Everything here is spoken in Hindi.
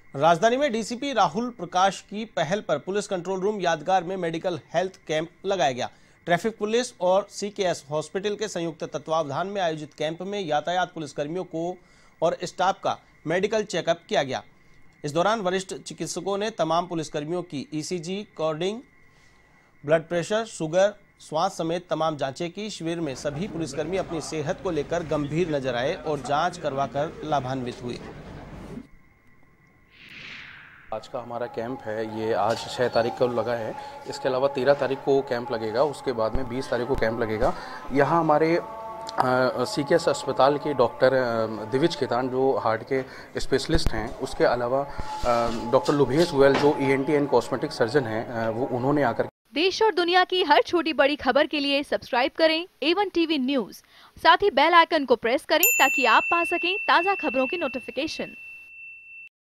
राजधानी में डीसीपी राहुल प्रकाश की पहल पर पुलिस कंट्रोल रूम यादगार में मेडिकल हेल्थ कैंप लगाया गया। ट्रैफिक पुलिस और सीकेएस हॉस्पिटल के संयुक्त तत्वावधान में आयोजित कैंप में यातायात पुलिसकर्मियों को और स्टाफ का मेडिकल चेकअप किया गया। इस दौरान वरिष्ठ चिकित्सकों ने तमाम पुलिसकर्मियों की ईसीजी, कार्डिंग, ब्लड प्रेशर, शुगर, श्वास समेत तमाम जांचें की। शिविर में सभी पुलिसकर्मी अपनी सेहत को लेकर गंभीर नजर आए और जांच करवाकर लाभान्वित हुए। आज का हमारा कैंप है, ये आज 6 तारीख को लगा है। इसके अलावा 13 तारीख को कैंप लगेगा, उसके बाद में 20 तारीख को कैंप लगेगा। यहाँ हमारे सीकेएस अस्पताल के डॉक्टर दिविज खेतान जो हार्ट के स्पेशलिस्ट हैं, उसके अलावा डॉक्टर लुभेश गोयल जो ईएनटी एंड कॉस्मेटिक सर्जन हैं, वो उन्होंने आकर देश और दुनिया की हर छोटी बड़ी खबर के लिए सब्सक्राइब करें A1 टीवी न्यूज़। साथ ही बेल आइकन को प्रेस करें ताकि आप पा सकें ताज़ा खबरों की नोटिफिकेशन।